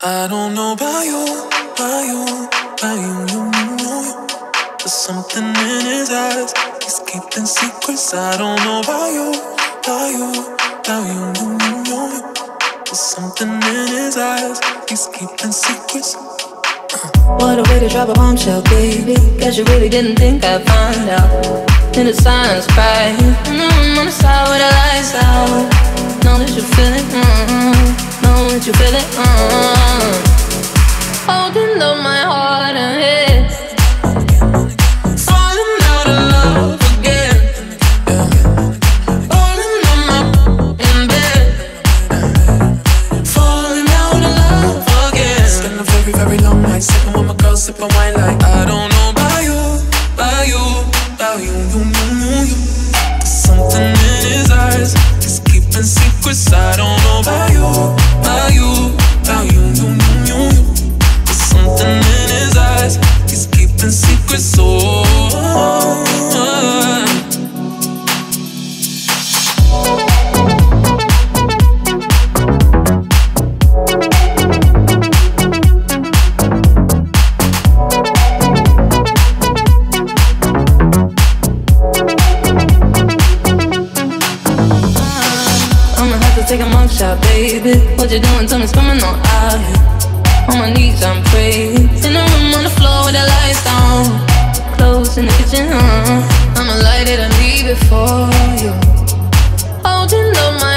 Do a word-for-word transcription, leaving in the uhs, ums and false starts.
I don't know about you, about you, about you, you, you, you. There's something in his eyes, he's keeping secrets. I don't know about you, about you, about you, you, you, you. There's something in his eyes, he's keeping secrets. What a way to drop a bombshell, baby. Guess you really didn't think I'd find out. In the silence, crying mm-hmm, on the side with the lights out. Know that you feel it, mm-hmm. Know that you feel it, mm-hmm. Holding up my heart and head, falling out of love again. Falling on my in bed, falling out of love again. Spend a very, very long night sipping with my girl, sipping wine like I don't know about you, about you, about you, you, you, you, you. There's something in his eyes, he's keeping secrets. I don't know about you, about you, about you, you, you, you, you. There's something in his eyes, he's keeping secrets. So oh, take a mugshot, baby. What you doing? Tell me, swimming on out here. On my knees, I'm praying. In the room on the floor with the lights down. Clothes in the kitchen, huh? I'ma light it and leave it for you. Holding up my